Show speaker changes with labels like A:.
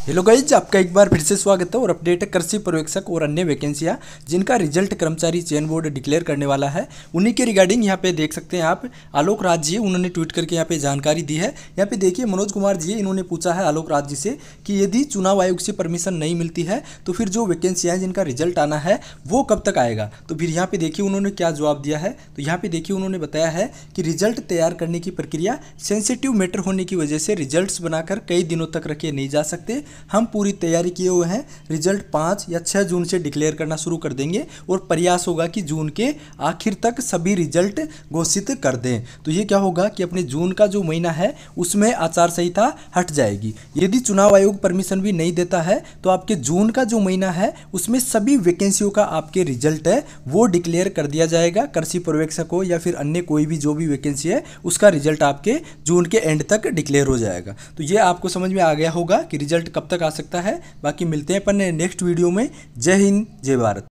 A: Hello guys, आपका एक बार फिर से स्वागत है और अपडेट है कृषि पर्यवेक्षक और अन्य वैकेंसियां जिनका रिजल्ट कर्मचारी चयन बोर्ड डिक्लेयर करने वाला है। उन्हीं के रिगार्डिंग यहाँ पे देख सकते हैं आप, आलोक राज जी उन्होंने ट्वीट करके यहाँ पे जानकारी दी है। यहाँ पे देखिए मनोज कुमार जी इन्होंने पूछा है आलोक राज जी से कि यदि चुनाव आयोग से परमिशन नहीं मिलती है तो फिर जो वैकेंसियाँ जिनका रिजल्ट आना है वो कब तक आएगा। तो फिर यहाँ पे देखिए उन्होंने क्या जवाब दिया है। तो यहाँ पे देखिए उन्होंने बताया है कि रिजल्ट तैयार करने की प्रक्रिया सेंसिटिव मैटर होने की वजह से रिजल्ट्स बनाकर कई दिनों तक रखे नहीं जा सकते। हम पूरी तैयारी किए हुए हैं। रिजल्ट 5 या 6 जून से डिक्लेयर करना शुरू कर देंगे और प्रयास होगा कि जून के आखिर तक सभी रिजल्ट घोषित कर दें। तो ये क्या होगा कि अपने जून का जो महीना है उसमें आचार संहिता हट जाएगी। यदि चुनाव आयोग परमिशन भी नहीं देता है तो आपके जून का जो महीना है उसमें सभी वैकेंसियों का आपके रिजल्ट है वो डिक्लेयर कर दिया जाएगा। कृषि पर्यवेक्षक हो या फिर अन्य कोई भी जो भी वैकेंसी है उसका रिजल्ट आपके जून के एंड तक डिक्लेयर हो जाएगा। तो ये आपको समझ में आ गया होगा कि रिजल्ट कब तक आ सकता है। बाकी मिलते हैं अपन नेक्स्ट वीडियो में। जय हिंद, जय भारत।